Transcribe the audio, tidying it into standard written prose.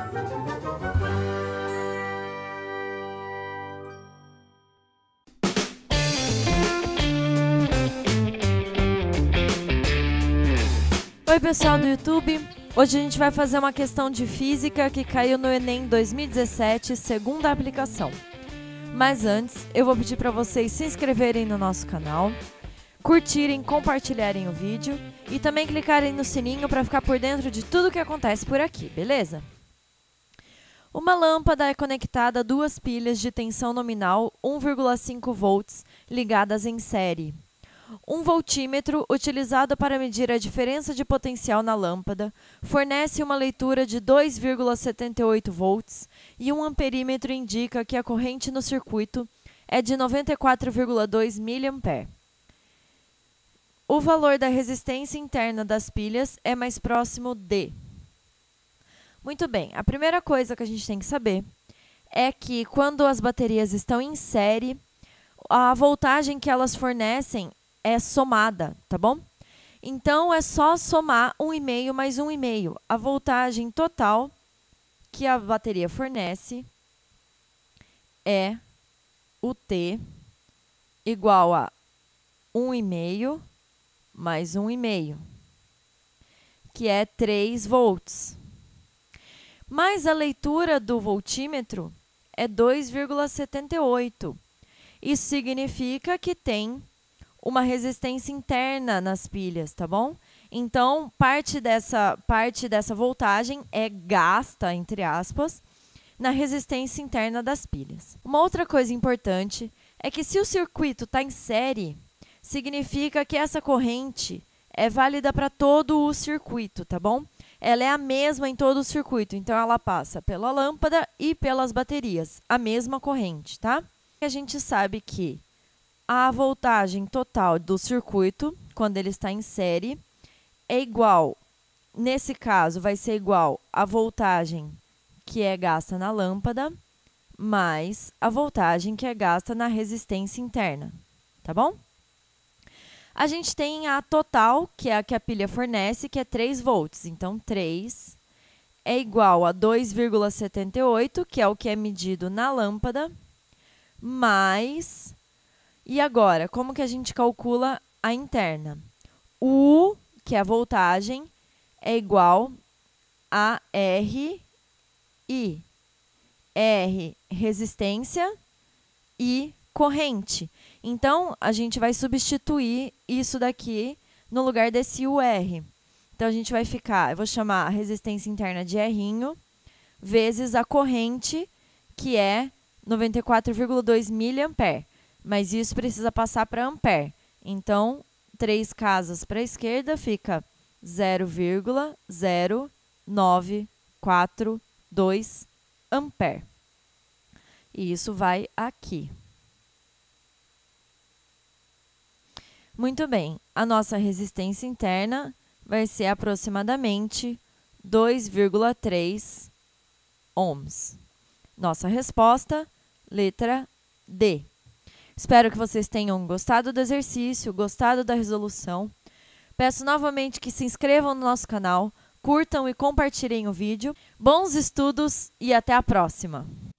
Oi pessoal do YouTube, hoje a gente vai fazer uma questão de física que caiu no Enem 2017, segunda aplicação. Mas antes, eu vou pedir para vocês se inscreverem no nosso canal, curtirem, compartilharem o vídeo e também clicarem no sininho para ficar por dentro de tudo que acontece por aqui, beleza? Uma lâmpada é conectada a duas pilhas de tensão nominal 1,5 volts ligadas em série. Um voltímetro, utilizado para medir a diferença de potencial na lâmpada, fornece uma leitura de 2,78 volts e um amperímetro indica que a corrente no circuito é de 94,2 mA. O valor da resistência interna das pilhas é mais próximo de... Muito bem, a primeira coisa que a gente tem que saber é que quando as baterias estão em série, a voltagem que elas fornecem é somada, tá bom? Então, é só somar 1,5 mais 1,5. A voltagem total que a bateria fornece é o T igual a 1,5 mais 1,5, que é 3 volts. Mas a leitura do voltímetro é 2,78. Isso significa que tem uma resistência interna nas pilhas, tá bom? Então, parte dessa voltagem é gasta, entre aspas, na resistência interna das pilhas. Uma outra coisa importante é que se o circuito está em série, significa que essa corrente é válida para todo o circuito, tá bom? Ela é a mesma em todo o circuito, então ela passa pela lâmpada e pelas baterias, a mesma corrente, tá? A gente sabe que a voltagem total do circuito, quando ele está em série, é igual, nesse caso, vai ser igual à voltagem que é gasta na lâmpada, mais a voltagem que é gasta na resistência interna, tá bom? A gente tem a total, que é a que a pilha fornece, que é 3 volts. Então, 3 é igual a 2,78, que é o que é medido na lâmpada, mais... E agora, como que a gente calcula a interna? U, que é a voltagem, é igual a R, I. R, resistência, e corrente. Então, a gente vai substituir isso daqui no lugar desse UR. Então, a gente vai ficar, eu vou chamar a resistência interna de R, vezes a corrente, que é 94,2 mA. Mas isso precisa passar para ampere. Então, 3 casas para a esquerda fica 0,0942 ampere. E isso vai aqui. Muito bem, a nossa resistência interna vai ser aproximadamente 2,3 ohms. Nossa resposta, letra D. Espero que vocês tenham gostado do exercício, gostado da resolução. Peço novamente que se inscrevam no nosso canal, curtam e compartilhem o vídeo. Bons estudos e até a próxima!